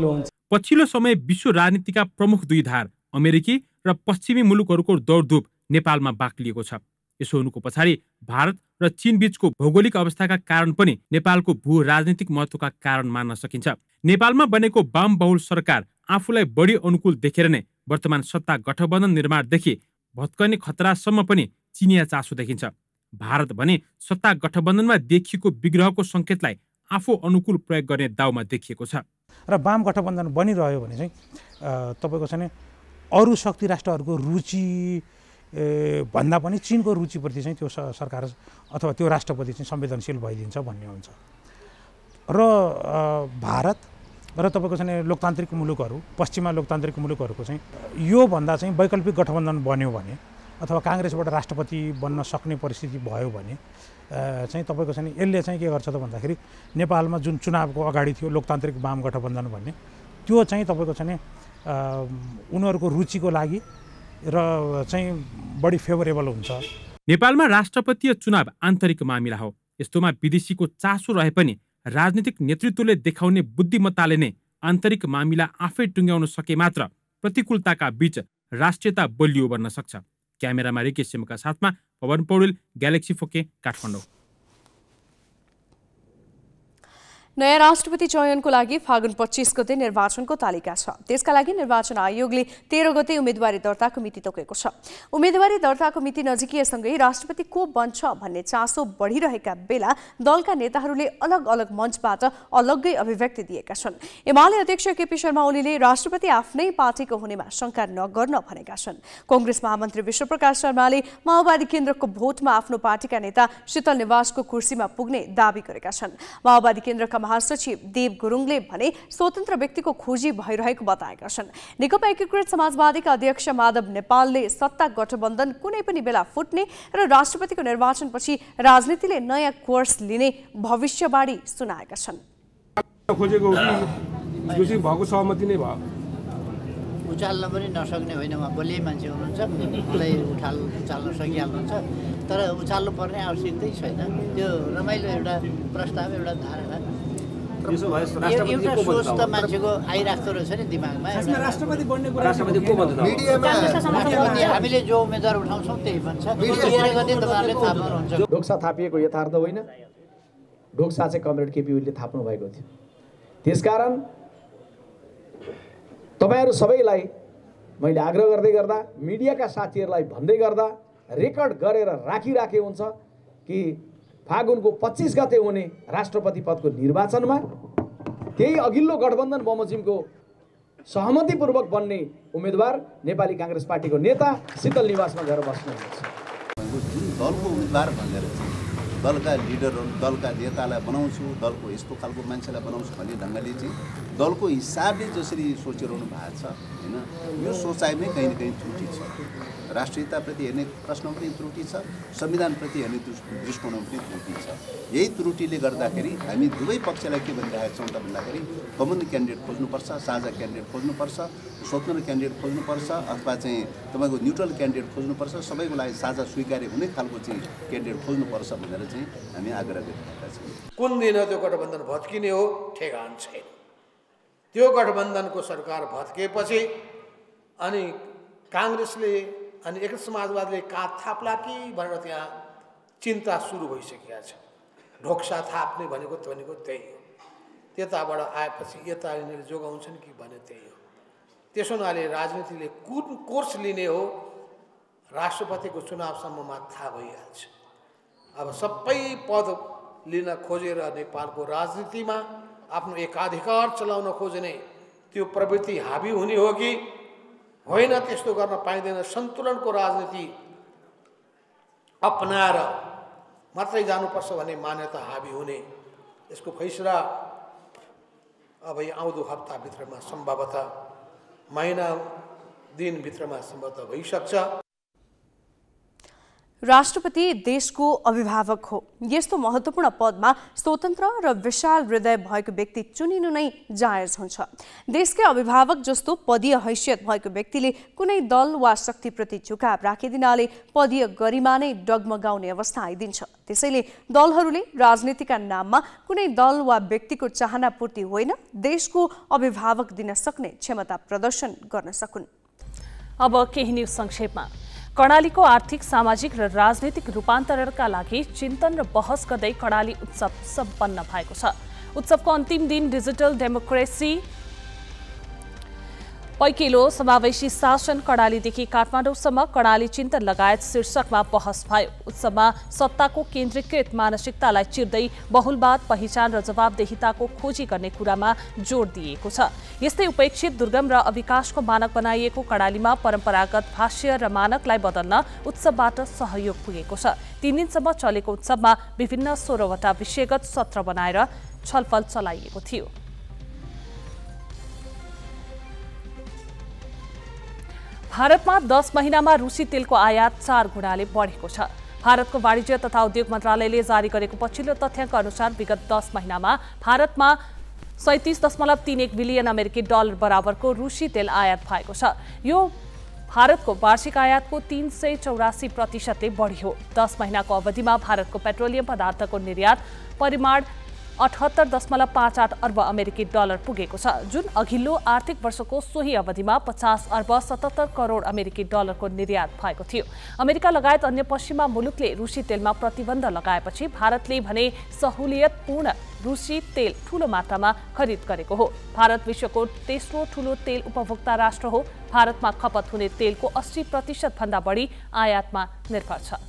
पछिल्लो समय विश्व राजनीतिका प्रमुख दुई धार अमेरिकी र पश्चिमी मुलुकहरूको दौडधुप नेपालमा बाक्लिएको छ। यसो हुनुको पछाडि भारत र चीन बीचको भौगोलिक अवस्थाका कारण पनि नेपालको भू राजनीतिक महत्त्वका कारण मान्न सकिन्छ। नेपालमा बनेको वाम बहुल सरकार आफूलाई बढी अनुकूल देखेर नै वर्तमान सत्ता गठबन्धन निर्माणदेखि भत्कने खतरासम्म पनि चिनिया चासो देखिन्छ। भारत भने सत्ता गठबन्धनमा देखिएको विग्रहको सङ्केतलाई आफू अनुकूल प्रयोग गर्ने दाउमा देखिएको छ। र वाम गठबन्धन बनिरह्यो भने चाहिँ तपाईँको चाहिँ अरू शक्ति राष्ट्रहरूको रुचि भन्दा पनि चीनको रुचिप्रति चाहिँ त्यो सरकार अथवा त्यो राष्ट्रपति चाहिँ संवेदनशील भइदिन्छ भन्ने हुन्छ। र भारत र तपाईँको चाहिँ लोकतान्त्रिक मुलुकहरू पश्चिमा लोकतान्त्रिक मुलुकहरूको चाहिँ योभन्दा चाहिँ वैकल्पिक गठबन्धन बन्यो भने अथवा काङ्ग्रेसबाट राष्ट्रपति बन्न सक्ने परिस्थिति भयो भने चाहिँ तपाईँको चाहिँ यसले चाहिँ के गर्छ त भन्दाखेरि नेपालमा जुन चुनावको अगाडि थियो लोकतान्त्रिक वाम गठबन्धन भन्ने त्यो चाहिँ तपाईँको चाहिँ उनीहरूको रुचिको लागि र चाहिँ बढी फेभरेबल हुन्छ। नेपालमा राष्ट्रपतीय चुनाव आन्तरिक मामिला हो। यस्तोमा विदेशीको चासो रहे पनि राजनीतिक नेतृत्वले देखाउने बुद्धिमत्ताले नै आन्तरिक मामिला आफै टुङ्ग्याउन सके मात्र प्रतिकूलताका बीच राष्ट्रियता बलियो बन्न सक्छ। क्यामेरामा रिकेश सिंहका साथमा पवन पौडेल, ग्यालेक्सी फोके, काठमाडौँ। नयाँ राष्ट्रपति चयनको लागि फागुन पच्चीस गते निर्वाचनको तालिका छ। त्यसका लागि निर्वाचन आयोगले तेह्र गते उम्मेदवारी दर्ताको मिति तोकेको छ। उम्मेदवारी दर्ताको मिति नजिकिएसँगै राष्ट्रपति को बन्छ भन्ने चासो बढिरहेका बेला दलका नेताहरूले अलग अलग मञ्चबाट अलग्गै अभिव्यक्ति दिएका छन्। एमाले अध्यक्ष केपी शर्मा ओलीले राष्ट्रपति आफ्नै पार्टीको हुनेमा शङ्का नगर्न भनेका छन्। कङ्ग्रेस महामन्त्री विश्वप्रकाश शर्माले माओवादी केन्द्रको भोटमा आफ्नो पार्टीका नेता शीतल निवासको कुर्सीमा पुग्ने दावी गरेका छन्। माओवादी केन्द्रका महासचिव देव गुरुङले भने स्वतन्त्र व्यक्तिको खोजी भइरहेको बताएका छन्। नेकपा एकीकृत समाजवादीका अध्यक्ष माधव नेपालले सत्ता गठबन्धन कुनै पनि बेला फुट्ने र राष्ट्रपतिको निर्वाचनपछि राजनीतिले नयाँ कोर्स लिने भविष्यवाणी सुनाएका छन्। खोजेको भएको सहमति नै भयो। उचाल्न पनि नसक्ने होइन, उहाँ बलियै मान्छे हुनुहुन्छ, उसलाई उठाल उचाल्न सकिहाल्नुहुन्छ, तर उचाल्नु पर्ने आवश्यकतै छैन। त्यो रमाइलो एउटा प्रस्ताव, एउटा धारणा एउटा सोच त मान्छेको आइराख्दो रहेछ नि दिमागमा। राष्ट्रपति बन्ने कुरा हामीले जो उम्मेदवार उठाउँछौँ त्यही भन्छ। तेह्र गते तपाईँहरूले थाहा पाउनुहुन्छ। ढोक्सा थापिएको यथार्थ होइन, ढोक्सा चाहिँ कमरेड केपी ओलीले थाप्नु भएको थियो। त्यसकारण तपाईँहरू सबैलाई मैले आग्रह गर्दै गर्दा, मिडियाका साथीहरूलाई भन्दै गर्दा रेकर्ड गरेर राखिराखे हुन्छ कि फागुनको पच्चिस गते हुने राष्ट्रपति पदको निर्वाचनमा त्यही अघिल्लो गठबन्धन बमोजिमको सहमतिपूर्वक बन्ने उम्मेदवार नेपाली काङ्ग्रेस पार्टीको नेता शीतल निवासमा गएर बस्नुहुन्छ। जुन दलको उम्मेदवार भनेर दलका लिडरहरू, दलका नेतालाई बनाउँछु, दलको यस्तो खालको मान्छेलाई बनाउँछु भन्ने ढङ्गले चाहिँ दलको हिसाबले जसरी सोचिरहनु भएको छ होइन, यो सोचाइमै कहीँ न कहीँ त्रुटि छ। राष्ट्रियताप्रति हेर्ने प्रश्न पनि त्रुटि छ, संविधानप्रति हेर्ने दृष्टिकोणमा पनि त्रुटि छ। यही त्रुटिले गर्दाखेरि हामी दुवै पक्षलाई के भनिरहेका छौँ त भन्दाखेरि कमन क्यान्डिडेट खोज्नुपर्छ, साझा क्यान्डिडेट खोज्नुपर्छ, स्वतन्त्र क्यान्डिडेट खोज्नुपर्छ, अथवा चाहिँ तपाईँको न्युट्रल क्यान्डिडेट खोज्नुपर्छ, सबैको लागि साझा स्वीकार्य हुने खालको चाहिँ क्यान्डिडेट खोज्नुपर्छ भनेर चाहिँ हामी आग्रह गरिरहेका छौँ। कुन दिन त्यो गठबन्धन भत्किने हो ठेगान छैन। त्यो गठबन्धनको सरकार भत्किएपछि अनि काङ्ग्रेसले अनि एकीकृत समाजवादीले काँध थाप्ला कि भनेर त्यहाँ चिन्ता सुरु भइसकेको छ। ढोक्सा थाप्ने भनेको भनेको त्यही हो। त्यताबाट आएपछि यता यिनीहरूले जोगाउँछन् कि भने त्यही हो। त्यसो हुनाले राजनीतिले कुन कोर्स लिने हो राष्ट्रपतिको चुनावसम्ममा थाहा भइहाल्छ। अब सबै पद लिन खोजेर नेपालको राजनीतिमा आफ्नो एकाधिकार चलाउन खोज्ने त्यो प्रवृत्ति हाबी हुने हो कि होइन, त्यस्तो गर्न पाइँदैन। सन्तुलनको राजनीति अपनाएर मात्रै जानुपर्छ भन्ने मान्यता हाबी हुने, यसको फैसला अब यो आउँदो हप्ताभित्रमा सम्भवतः महिना दिनभित्रमा सम्भवतः भइसक्छ। राष्ट्रपति देशको अभिभावक हो। यस्तो महत्त्वपूर्ण पदमा स्वतन्त्र र विशाल हृदय भएको व्यक्ति चुनिनु नै जायज हुन्छ। देशकै अभिभावक जस्तो पदीय हैसियत भएको व्यक्तिले कुनै दल वा शक्तिप्रति झुकाव राखिदिनाले पदीय गरिमा नै डगमगाउने अवस्था आइदिन्छ। त्यसैले दलहरूले राजनीतिका नाममा कुनै दल वा व्यक्तिको चाहना पूर्ति होइन, देशको अभिभावक दिन सक्ने क्षमता प्रदर्शन गर्न सकुन्। अब केही न्युज संक्षेपमा। कर्णालीको आर्थिक, सामाजिक र राजनीतिक रूपान्तरणका लागि चिन्तन र बहस गर्दै कर्णाली उत्सव सम्पन्न भएको छ। उत्सवको अन्तिम दिन डिजिटल डेमोक्रेसी, पैकिलो समावेशी शासन, कर्णालीदेखि काठमाडौँसम्म कर्णाली चिन्तन लगायत शीर्षकमा बहस भयो। उत्सवमा सत्ताको केन्द्रीकृत मानसिकतालाई चिर्दै बहुलवाद, पहिचान र जवाबदेहिताको खोजी गर्ने कुरामा जोड दिएको छ। यस्तै उपेक्षित, दुर्गम र अविकासको मानक बनाइएको कर्णालीमा परम्परागत भाष्य र मानकलाई बदल्न उत्सवबाट सहयोग पुगेको छ। तीन दिनसम्म चलेको उत्सवमा विभिन्न सोह्रवटा विषयगत सत्र बनाएर छलफल चलाइएको थियो। भारतमा दस महिनामा रुसी तेलको आयात चार गुणाले बढेको छ। भारतको वाणिज्य तथा उद्योग मन्त्रालयले जारी गरेको पछिल्लो तथ्याङ्क अनुसार विगत दस महिनामा भारतमा सैतिस दशमलव तीन एक बिलियन अमेरिकी डलर बराबरको रुसी तेल आयात भएको छ। यो भारतको वार्षिक आयातको तीन सय चौरासी प्रतिशतले बढी हो। दस महिनाको अवधिमा भारतको पेट्रोलियम पदार्थको निर्यात परिमाण अठहत्तर दशमलव पाँच आठ अर्ब अमेरिकी डलर पुगेको छ, जुन अघिल्लो आर्थिक वर्षको सोही अवधिमा पचास अर्ब सतहत्तर करोड अमेरिकी डलरको निर्यात भएको थियो। अमेरिका लगायत अन्य पश्चिमा मुलुकले रुसी तेलमा प्रतिबन्ध लगाएपछि भारतले भने सहुलियतपूर्ण रुसी तेल ठूलो मात्रामा खरिद गरेको हो। भारत विश्वको तेस्रो ठूलो तेल उपभोक्ता राष्ट्र हो। भारतमा खपत हुने तेलको अस्सी प्रतिशत भन्दा बढी आयातमा निर्भर छ।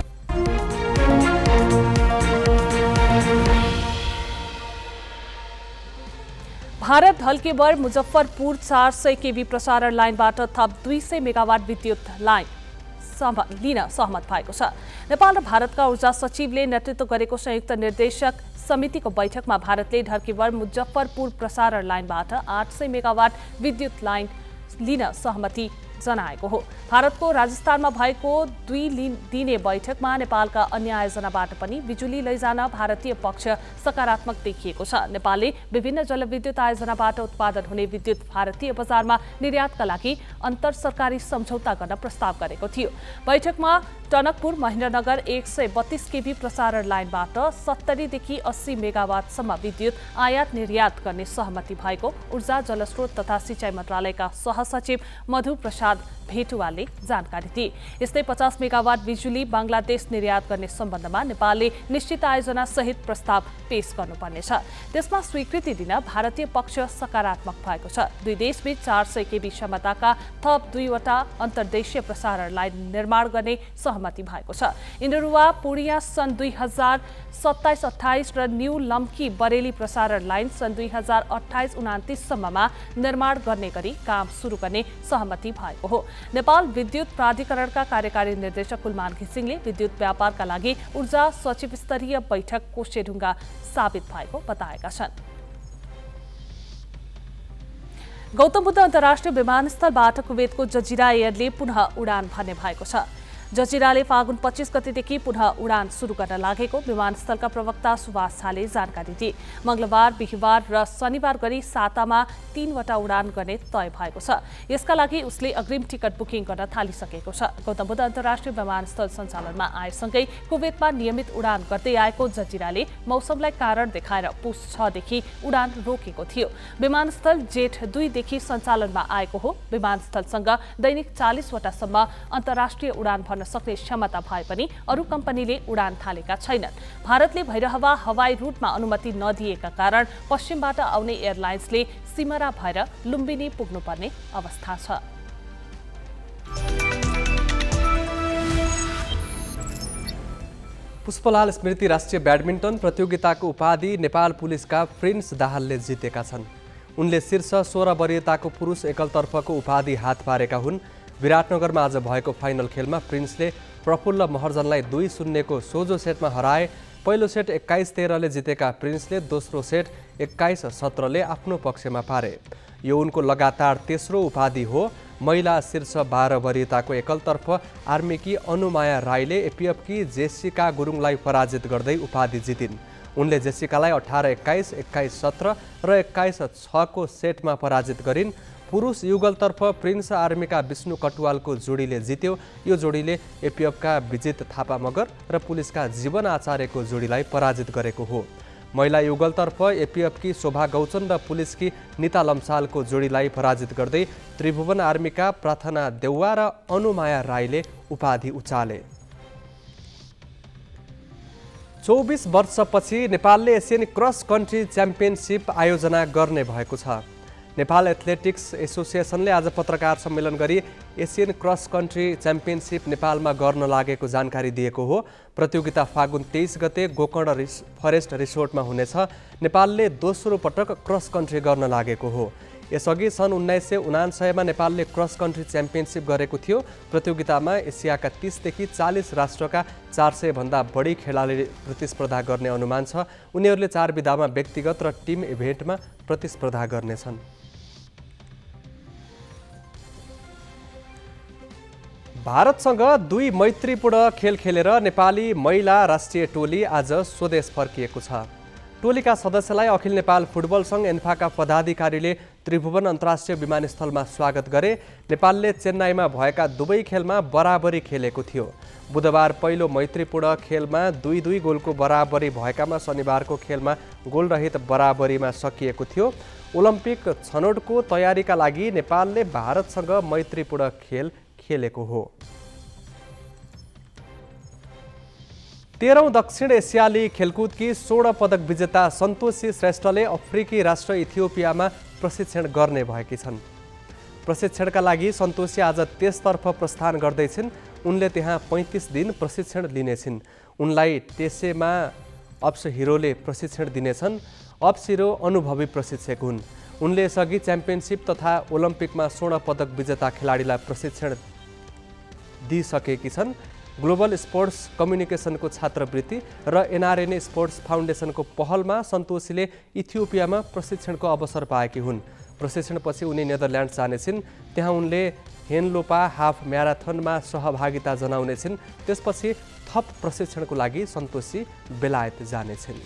भारत ढल्केबर मुजफ्फरपुर चार सय केबी प्रसारण लाइनबाट थप दुई सय मेगावाट विद्युत लाइन लिन सहमत भएको छ। नेपाल र भारतका ऊर्जा सचिवले नेतृत्व गरेको संयुक्त निर्देशक समितिको बैठकमा भारतले ढल्केबर मुजफ्फरपुर प्रसारण लाइनबाट आठ सय मेगावाट विद्युत लाइन लिन सहमति जनाएको हो। भारतको राजस्थानमा भएको दुई दिने बैठकमा नेपालका अन्य आयोजनाबाट पनि बिजुली लैजान भारतीय पक्ष सकारात्मक देखिएको छ। नेपालले विभिन्न जलविद्युत आयोजनाबाट उत्पादन हुने विद्युत भारतीय बजारमा निर्यातका लागि अन्तर सरकारी सम्झौता गर्न प्रस्ताव गरेको थियो। बैठकमा टनकपुर महेन्द्रनगर एक सय बत्तीस केबी प्रसारण लाइनबाट सत्तरीदेखि अस्सी मेगावाटसम्म विद्युत आयात निर्यात गर्ने सहमति भएको ऊर्जा, जलस्रोत तथा सिंचाई मन्त्रालयका सहसचिव मधु प्रसाद भेटुवालले जानकारी दिए। यस्तै पचास मेगावाट बिजुली बंगलादेश निर्यात गर्ने सम्बन्धमा नेपालले निश्चित आयोजना सहित प्रस्ताव पेश गर्नुपर्नेछ। त्यसमा स्वीकृति दिन भारतीय पक्ष सकारात्मक भएको छ। दुई देशबीच चार सय केबी क्षमताका थप दुईवटा अन्तर्देशीय प्रसारण लाइन निर्माण गर्ने सहमति भएको छ। इन्डरुवा पूर्णिया सन् दुई हजार सत्ताइस अठाइस र न्यू लम्की बरेली प्रसारण लाइन सन् दुई हजार अठाइस उनातिससम्ममा निर्माण गर्ने गरी काम सुरु गर्ने सहमति भएको हो। नेपाल विद्युत प्राधिकरणका कार्यकारी निर्देशक कुलमान घिसिङले विद्युत व्यापारका लागि ऊर्जा सचिव स्तरीय बैठक कोशेढुङ्गा साबित भएको बताएका छन्। गौतम बुद्ध अन्तर्राष्ट्रिय विमानस्थलबाट कुवेतको जजिरा एयरले पुनः उडान भर्ने भएको छ। जजिराले फागुन पच्चीस गतेदेखि पुनः उडान सुरु गर्न लागेको विमानस्थलका प्रवक्ता सुभाष झाले जानकारी दिए। मंगलबार, बिहिबार र शनिबार गरी सातामा तीनवटा उडान गर्ने तय भएको छ। यसका लागि उसले अग्रिम टिकट बुकिङ गर्न थालिसकेको छ। गौतम बुद्ध अन्तर्राष्ट्रिय विमानस्थल सञ्चालनमा आएसँगै कुवेतमा नियमित उडान गर्दै आएको जजिराले मौसमलाई कारण देखाएर पुस छदेखि उडान रोकेको थियो। विमानस्थल जेठ दुईदेखि सञ्चालनमा आएको हो। विमानस्थलसँग दैनिक चालिसवटासम्म अन्तर्राष्ट्रिय उडान भर्न सक्ने क्षमता भए पनि अरू कम्पनीले उडान थालेका छैनन्। भारतले भैरहवा हवाई रूटमा अनुमति नदिएका कारण पश्चिमबाट आउने एयरलाइन्सले सिमरा भएर लुम्बिनी पुग्नुपर्ने अवस्था छ। पुष्पलाल स्मृति राष्ट्रिय ब्याडमिन्टन प्रतियोगिताको उपाधि नेपाल पुलिसका प्रिन्स दाहालले जितेका छन्। उनले शीर्ष सोह्र वरियताको पुरुष एकलतर्फको उपाधि हात पारेका हुन्। विराटनगरमा आज भएको फाइनल खेलमा प्रिन्सले प्रफुल्ल महर्जनलाई दुई शून्यको सोझो सेटमा हराए। पहिलो सेट एक्काइस तेह्रले जितेका प्रिन्सले दोस्रो सेट एक्काइस सत्रले आफ्नो पक्षमा पारे। यो उनको लगातार तेस्रो उपाधि हो। महिला शीर्ष बाह्र वरियताको एकलतर्फ आर्मीकी अनुमाया राईले एपिएफकी जेसिका गुरुङलाई पराजित गर्दै उपाधि जितिन्। उनले जेसिकालाई अठार एक्काइस, एक्काइस सत्र र एक्काइस छको सेटमा पराजित गरिन्। पुरुष युगलतर्फ प्रिन्स आर्मीका विष्णु कटुवालको जोडीले जित्यो। यो जोडीले एपिएफका विजित थापा मगर र पुलिसका जीवन आचार्यको जोडीलाई पराजित गरेको हो। महिला युगलतर्फ एपिएफकी शोभा गौचन र पुलिसकी निता लम्सालको जोडीलाई पराजित गर्दै त्रिभुवन आर्मीका प्रार्थना देउवा र अनुमाया राईले उपाधि उचाले। चौबिस वर्षपछि नेपालले एसियन क्रस कन्ट्री च्याम्पियनसिप आयोजना गर्ने भएको छ। नेपाल एथलेटिक्स एसोसिएसनले आज पत्रकार सम्मेलन गरी एसियन क्रस कन्ट्री च्याम्पियनसिप नेपालमा गर्न लागेको जानकारी दिएको हो। प्रतियोगिता फागुन तेइस गते गोकर्ण रिस फरेस्ट रिसोर्टमा हुनेछ। नेपालले दोस्रो पटक क्रस कन्ट्री गर्न लागेको हो। यसअघि सन् उन्नाइस सय उनान्सयमा नेपालले क्रस कन्ट्री च्याम्पियनसिप गरेको थियो। प्रतियोगितामा एसियाका तीसदेखि चालिस राष्ट्रका चार सय भन्दा बढी खेलाडीले प्रतिस्पर्धा गर्ने अनुमान छ। उनीहरूले चार विधामा व्यक्तिगत र टिम इभेन्टमा प्रतिस्पर्धा गर्नेछन्। भारतसँग दुई मैत्रीपूर्ण खेल खेलेर नेपाली महिला राष्ट्रिय टोली आज स्वदेश फर्किएको छ। टोलीका सदस्यलाई अखिल नेपाल फुटबल सङ्घ एन्फाका पदाधिकारीले त्रिभुवन अन्तर्राष्ट्रिय विमानस्थलमा स्वागत गरे। नेपालले चेन्नाईमा भएका दुवै खेलमा बराबरी खेलेको थियो। बुधबार पहिलो मैत्रीपूर्ण खेलमा दुई दुई गोलको बराबरी भएकामा शनिबारको खेलमा गोलरहित बराबरीमा सकिएको थियो। ओलम्पिक छनौटको तयारीका लागि नेपालले भारतसँग मैत्रीपूर्ण खेल खेलेको हो। तेह्रौं दक्षिण एसियाली खेलकुदकी स्वर्ण पदक विजेता सन्तोषी श्रेष्ठले अफ्रिकी राष्ट्र इथियोपियामा प्रशिक्षण गर्ने भएकी छन्। प्रशिक्षणका लागि सन्तोषी आज त्यसतर्फ प्रस्थान गर्दैछिन्। उनले त्यहाँ पैँतिस दिन प्रशिक्षण लिनेछिन्। उनलाई टेसेमा अप्स हिरोले प्रशिक्षण दिनेछन्। अप्स हिरो अनुभवी प्रशिक्षक हुन्। उनले यसअघि च्याम्पियनसिप तथा ओलम्पिकमा स्वर्ण पदक विजेता खेलाडीलाई प्रशिक्षण दिइसकेकी छन्। ग्लोबल स्पोर्ट्स कम्युनिकेसनको छात्रवृत्ति र एनआरएनए स्पोर्ट्स फाउन्डेसनको पहलमा सन्तोषीले इथियोपियामा प्रशिक्षणको अवसर पाएकी हुन्। प्रशिक्षणपछि उनी नेदरल्यान्ड जानेछिन्। त्यहाँ उनले हेनलोपा हाफ म्याराथनमा सहभागिता जनाउनेछिन्। त्यसपछि थप प्रशिक्षणको लागि सन्तोषी बेलायत जानेछिन्।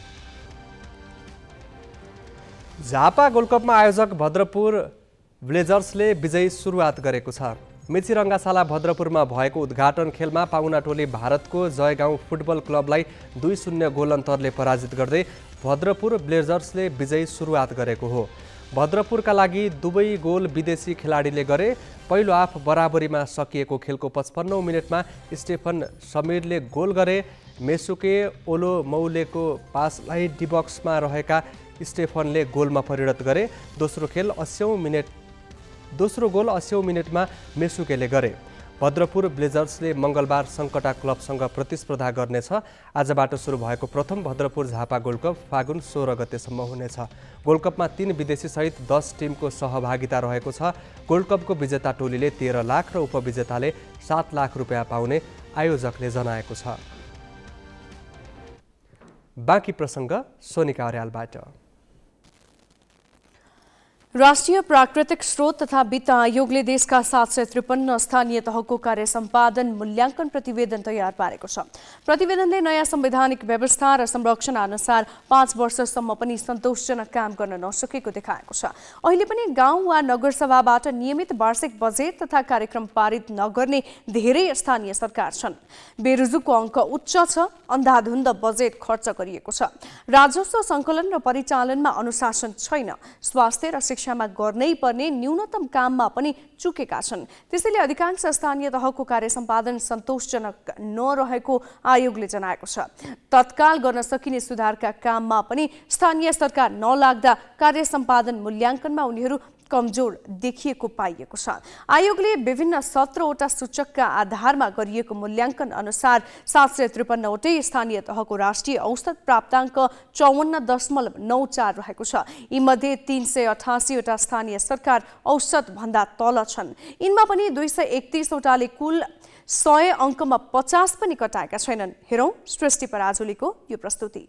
झापा गोल्डकपमा आयोजक भद्रपुर ब्लेजर्सले विजयी सुरुवात गरेको छ। मेची रङ्गाशाला भद्रपुरमा भएको उद्घाटन खेलमा पाहुना टोली भारतको जयगाउँ फुटबल क्लबलाई दुई शून्य गोल अन्तरले पराजित गर्दै भद्रपुर ब्लेजर्सले विजयी सुरुवात गरेको हो। भद्रपुरका लागि दुवै गोल विदेशी खेलाडीले गरे। पहिलो हाफ बराबरीमा सकिएको खेलको पचपन्नौं मिनटमा स्टेफन समीरले गोल गरे। मेसुके ओलो मौलेको पासलाई डिबक्समा रहेका स्टेफनले गोलमा परिणत गरे। दोस्रो खेल अस्सीौं मिनट दोस्रो गोल अस्सीौं मिनटमा मेसुकेले गरे। भद्रपुर ब्लेजर्सले मङ्गलबार सङ्कटा क्लबसँग प्रतिस्पर्धा गर्नेछ। आजबाट सुरु भएको प्रथम भद्रपुर झापा गोल्डकप फागुन सोह्र गतेसम्म हुनेछ। गोल्डकपमा तीन विदेशी सहित दस टिमको सहभागिता रहेको छ। गोल्डकपको विजेता टोलीले तेह्र लाख र उपविजेताले सात लाख रुपियाँ पाउने आयोजकले जनाएको छ। बाँकी प्रसङ्ग सोनिका अर्यालबाट। राष्ट्रिय प्राकृतिक स्रोत तथा वित्त आयोगले देशका सात सय त्रिपन्न स्थानीय तहको कार्य सम्पादन मूल्याङ्कन प्रतिवेदन तयार पारेको छ। प्रतिवेदनले नयाँ संवैधानिक व्यवस्था र संरक्षण अनुसार पाँच वर्षसम्म पनि सन्तोषजनक काम गर्न नसकेको देखाएको छ। अहिले पनि गाउँ वा नगरसभाबाट नियमित वार्षिक बजेट तथा कार्यक्रम पारित नगर्ने धेरै स्थानीय सरकार छन्। बेरोजुको अङ्क उच्च छ। अन्धाधुन्द बजेट खर्च गरिएको छ। राजस्व सङ्कलन र परिचालनमा अनुशासन छैन। स्वास्थ्य र शिक्षामा गर्नै पर्ने न्यूनतम काममा पनि चुकेका छन्। त्यसैले अधिकांश स्थानीय तहको कार्य सम्पादन सन्तोषजनक नरहेको आयोगले जनाएको छ। तत्काल गर्न सकिने सुधारका काममा पनि स्थानीय सरकार नलाग्दा कार्य सम्पादन मूल्याङ्कनमा उनीहरू कमजोर देखिएको पाइएको छ। आयोगले विभिन्न सत्रवटा सूचकका आधारमा गरिएको मूल्याङ्कन अनुसार सात सय त्रिपन्नवटै स्थानीय तहको राष्ट्रिय औसत प्राप्ताङ्क चौवन्न दशमलव नौ चार रहेको छ। यीमध्ये तीन सय अठासीवटा स्थानीय सरकार औसत भन्दा तल छन्। यिनमा पनि दुई सय एकतिसवटाले कुल सय अङ्कमा पचास पनि कटाएका छैनन्। हेरौँ सृष्टि पराजुलीको यो प्रस्तुति।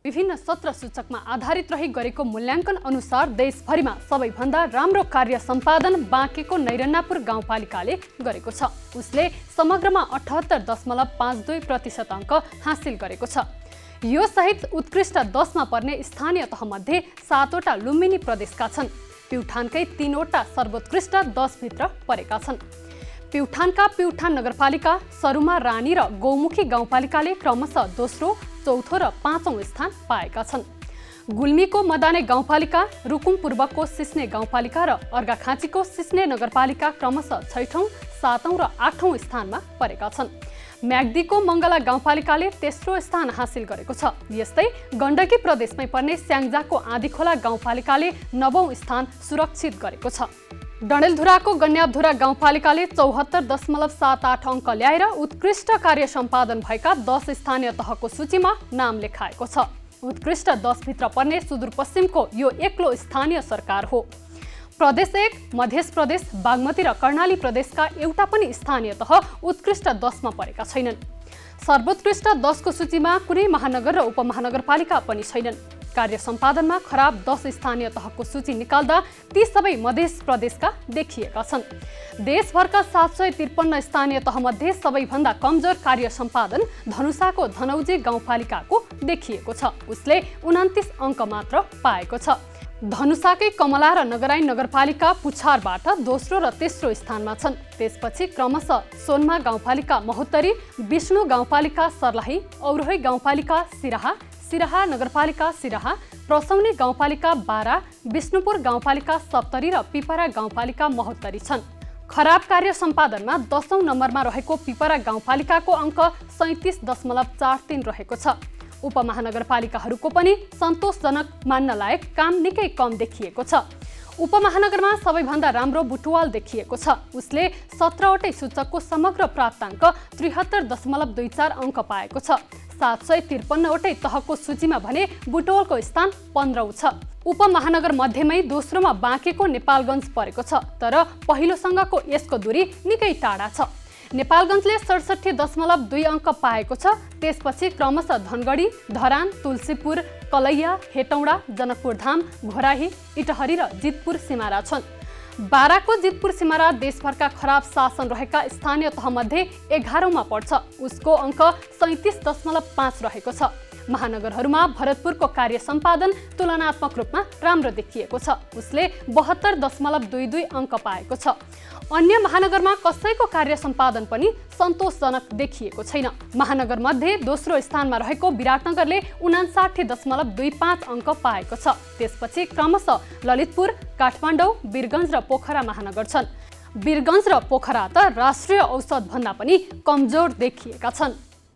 विभिन्न सत्र सूचकमा आधारित रही गरेको मूल्याङ्कन अनुसार देशभरिमा सबैभन्दा राम्रो कार्य सम्पादन बाँकेको नैरन्नापुर गाउँपालिकाले गरेको छ। उसले समग्रमा अठहत्तर दशमलव पाँच दुई प्रतिशत अङ्क हासिल गरेको छ। यो सहित उत्कृष्ट दसमा पर्ने स्थानीय तहमध्ये सातवटा लुम्बिनी प्रदेशका छन्। प्युठानकै तीनवटा सर्वोत्कृष्ट दसभित्र परेका छन्। प्युठानका प्युठान नगरपालिका, सरुमा रानी र गौमुखी गाउँपालिकाले क्रमशः दोस्रो, चौथो र पाँचौं स्थान पाएका छन्। गुल्मीको मदाने गाउँपालिका, रुकुम पूर्वको सिस्ने गाउँपालिका र अर्घाखाँचीको सिस्ने नगरपालिका क्रमशः छैठौं, सातौं र आठौं स्थानमा परेका छन्। म्याग्दीको मङ्गला गाउँपालिकाले तेस्रो स्थान हासिल गरेको छ। यस्तै गण्डकी प्रदेशमै पर्ने स्याङ्जाको आँधीखोला गाउँपालिकाले नवौं स्थान सुरक्षित गरेको छ। डडेलधुराको गन्याबधुरा गाउँपालिकाले चौहत्तर दशमलव सात आठ अङ्क ल्याएर उत्कृष्ट कार्य सम्पादन भएका दस स्थानीय तहको सूचीमा नाम लेखाएको छ। उत्कृष्ट दसभित्र पर्ने सुदूरपश्चिमको यो एक्लो स्थानीय सरकार हो। प्रदेश एक, मध्य प्रदेश, बागमती र कर्णाली प्रदेशका एउटा पनि स्थानीय तह उत्कृष्ट दसमा परेका छैनन्। सर्वोत्कृष्ट दसको सूचीमा कुनै महानगर र उपमहानगरपालिका पनि छैनन्। कार्य सम्पादनमा खराब दस स्थानीय तहको सूची निकाल्दा ती सबै मध्य प्रदेशका देखिएका छन्। देशभरका सात सय त्रिपन्न स्थानीय तहमध्ये सबैभन्दा कमजोर कार्य सम्पादन धनुषाको धनौजी गाउँपालिकाको देखिएको छ। उसले उन्तिस अङ्क मात्र पाएको छ। धनुषाकै कमला र नगराई नगरपालिका पुछारबाट दोस्रो र तेस्रो स्थानमा छन्। त्यसपछि क्रमशः सोनमा गाउँपालिका महोत्तरी, विष्णु गाउँपालिका सर्लाही, औरही गाउँपालिका सिराहा, सिराहा नगरपालिका सिराहा, प्रसौनी गाउँपालिका बारा, विष्णुपुर गाउँपालिका सप्तरी र पिपरा गाउँपालिका महोत्तरी छन्। खराब कार्य सम्पादनमा दसौं नम्बरमा रहेको पिपरा गाउँपालिकाको अङ्क सैँतिस दशमलव चार तीन रहेको छ। उपमहानगरपालिकाहरूको पनि सन्तोषजनक मान्न लायक काम निकै कम देखिएको छ। उपमहानगरमा सबैभन्दा राम्रो बुटवाल देखिएको छ। उसले सत्रवटै सूचकको समग्र प्राप्ताङ्क त्रिहत्तर दशमलव दुई चार अङ्क पाएको छ। सात सय त्रिपन्नवटै तहको सूचीमा भने बुटवलको स्थान पन्ध्रौं छ। उपमहानगर मध्येमै दोस्रोमा बाँकेको नेपालगञ्ज परेको छ, तर पहिलोसँगको यसको दूरी निकै टाढा छ। नेपालगञ्जले सडसठी दशमलव दुई अङ्क पाएको छ। त्यसपछि क्रमशः धनगढी, धरान, तुलसीपुर, कलैया, हेटौँडा, जनकपुरधाम, घोराही, इटहरी र जितपुर सिमारा छन्। बाराको जितपुर सिमारा देशभरका खराब शासन रहेका स्थानीय तहमध्ये एघारौँमा पर्छ। उसको अङ्क सैँतिस दशमलव पाँच रहेको छ। महानगरहरूमा भरतपुरको कार्य सम्पादन तुलनात्मक रूपमा राम्रो देखिएको छ। उसले बहत्तर दशमलव दुई दुई अङ्क पाएको छ। अन्य महानगरमा कसैको कार्य सम्पादन पनि सन्तोषजनक देखिएको छैन। महानगर मध्ये दोस्रो स्थानमा रहेको विराटनगरले उनासाठी दशमलव दुई पाँच अङ्क पाएको छ। त्यसपछि क्रमशः ललितपुर, काठमाडौँ, वीरगञ्ज र पोखरा महानगर छन्। वीरगञ्ज र पोखरा त राष्ट्रिय औसतभन्दा पनि कमजोर देखिएका छन्।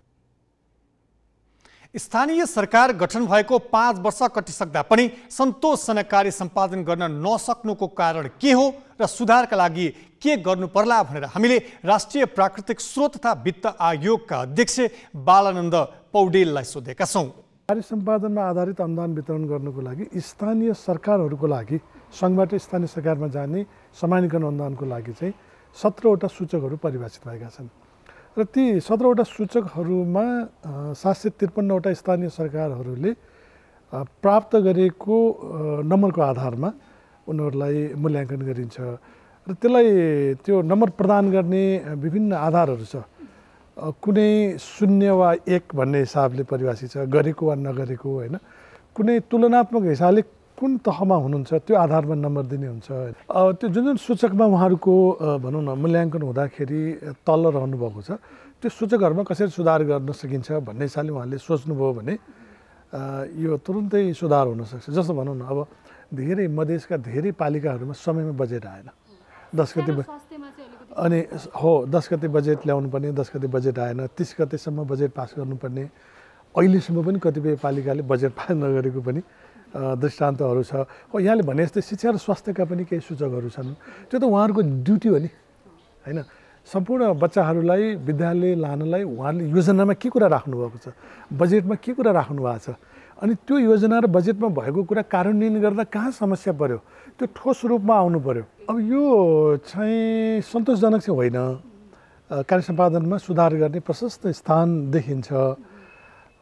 स्थानीय सरकार गठन भएको पाँच वर्ष कटिसक्दा पनि सन्तोषजनक कार्य सम्पादन गर्न नसक्नुको कारण के हो र सुधारका लागि के गर्नु पर्ला भनेर हामीले राष्ट्रिय प्राकृतिक स्रोत तथा वित्त आयोगका अध्यक्ष बालानन्द पौडेललाई सोधेका छौँ। कार्य सम्पादनमा आधारित अनुदान वितरण गर्नुको लागि स्थानीय सरकारहरूको लागि सङ्घबाट स्थानीय सरकारमा जाने समानीकरण अनुदानको लागि चाहिँ सत्रवटा सूचकहरू परिभाषित भएका छन् र ती सत्रवटा सूचकहरूमा सात सय त्रिपन्नवटा स्थानीय सरकारहरूले प्राप्त गरेको नम्बरको आधारमा उनीहरूलाई मूल्याङ्कन गरिन्छ र त्यसलाई त्यो नम्बर प्रदान गर्ने विभिन्न आधारहरू छ। कुनै शून्य वा एक भन्ने हिसाबले परिभाषित छ, गरेको वा नगरेको, होइन। कुनै तुलनात्मक हिसाबले कुन तहमा हुनुहुन्छ त्यो आधारमा नम्बर दिने हुन्छ। त्यो जुन जुन सूचकमा उहाँहरूको भनौँ न मूल्याङ्कन हुँदाखेरि तल रहनुभएको छ त्यो सूचकहरूमा कसरी सुधार गर्न सकिन्छ भन्ने हिसाबले उहाँले सोच्नुभयो भने यो तुरुन्तै सुधार हुनसक्छ। जस्तो भनौँ न, अब धेरै मधेसका धेरै पालिकाहरूमा समयमा बजेट आएन। दस गते अनि हो दस गते बजेट ल्याउनु पर्ने, दस गते बजेट आएन, तिस गतेसम्म बजेट पास गर्नुपर्ने, अहिलेसम्म पनि कतिपय पालिकाले बजेट पास नगरेको पनि दृष्टान्तहरू छ। हो यहाँले भने जस्तै शिक्षा र स्वास्थ्यका पनि केही सूचकहरू छन्। त्यो त उहाँहरूको ड्युटी हो नि, होइन। सम्पूर्ण बच्चाहरूलाई विद्यालय लानलाई उहाँले योजनामा के कुरा राख्नुभएको छ, बजेटमा के कुरा राख्नु भएको छ, अनि त्यो योजना र बजेटमा भएको कुरा कार्यान्वयन गर्दा कहाँ समस्या पर्यो त्यो ठोस रूपमा आउनु पर्यो। अब यो चाहिँ सन्तोषजनक चाहिँ होइन। कार्य सम्पादनमा सुधार गर्ने प्रशस्त स्थान देखिन्छ।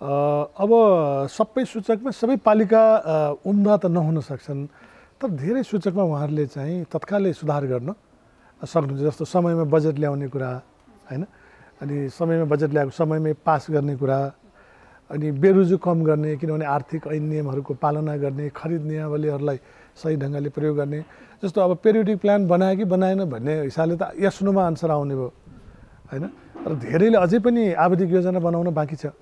अब सबै सूचकमा सबै पालिका उम्दा त नहुन सक्छन्, तर धेरै सूचकमा उहाँहरूले चाहिँ तत्कालै सुधार गर्न सक्नुहुन्छ। जस्तो समयमा बजेट ल्याउने कुरा होइन, अनि समयमा बजेट ल्याएको समयमै पास गर्ने कुरा, अनि बेरुजु कम गर्ने, किनभने आर्थिक ऐन नियमहरूको पालना गर्ने, खरिद नियमावलीहरूलाई सही ढङ्गले प्रयोग गर्ने। जस्तो अब पेरियोडिक प्लान बनायो कि बनाएन भन्ने हिसाबले त यस नोमा आन्सर आउने भयो होइन, र धेरैले अझै पनि आवधिक योजना बनाउन बाँकी छ।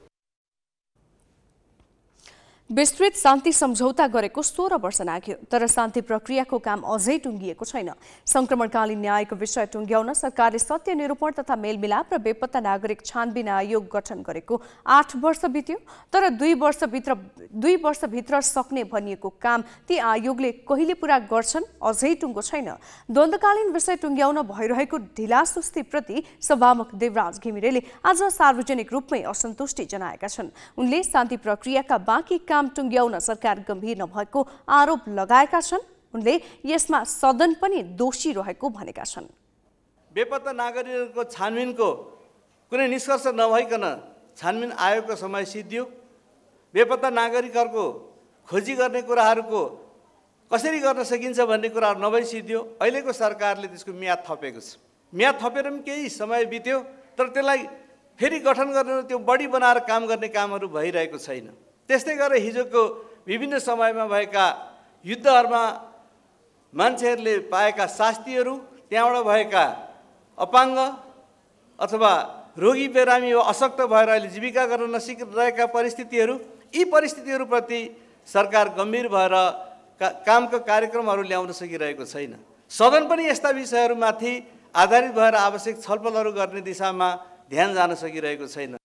विस्तृत शान्ति सम्झौता गरेको सोह्र वर्ष नाग्यो, तर शान्ति प्रक्रियाको काम अझै टुङ्गिएको छैन। संक्रमणकालीन न्यायको विषय टुङ्ग्याउन सरकारले सत्य निरूपण तथा मेलमिलाप र बेपत्ता नागरिक छानबिन आयोग गठन गरेको आठ वर्ष बित्यो, तर दुई वर्षभित्र दुई वर्षभित्र सक्ने भनिएको काम ती आयोगले कहिले पूरा गर्छन् अझै टुङ्गो छैन। द्वन्द्वकालीन विषय टुङ्ग्याउन भइरहेको ढिलासुस्तीप्रति सभामुख देवराज घिमिरेले आज सार्वजनिक रूपमै असन्तुष्टि जनाएका छन्। उनले शान्ति प्रक्रियाका बाँकी काम टुङ्ग्याउन सरकार गम्भीर नभएको आरोप लगाएका छन्। उनले यसमा सदन पनि दोषी रहेको भनेका छन्। बेपत्ता नागरिकहरूको छानबिनको कुनै निष्कर्ष नभइकन छानबिन आयोगको समय सिद्धियो। बेपत्ता नागरिकहरूको खोजी गर्ने कुराहरूको कसरी गर्न सकिन्छ भन्ने कुराहरू नभई सिद्धियो। अहिलेको सरकारले त्यसको म्याद थपेको छ। म्याद थपेर पनि केही समय बित्यो, तर त्यसलाई फेरि गठन गर्न, त्यो बढी बनाएर काम गर्ने कामहरू भइरहेको छैन। त्यस्तै गरेर हिजोको विभिन्न समयमा भएका युद्धहरूमा मान्छेहरूले पाएका शास्तिहरू, त्यहाँबाट भएका अपाङ्ग अथवा रोगी बिरामी वा अशक्त भएर अहिले जीविका गर्न नसिकिरहेका परिस्थितिहरू, यी परिस्थितिहरूप्रति सरकार गम्भीर भएर का कामका कार्यक्रमहरू ल्याउन सकिरहेको छैन। सदन पनि यस्ता विषयहरूमाथि आधारित भएर आवश्यक छलफलहरू गर्ने दिशामा ध्यान जान सकिरहेको छैन।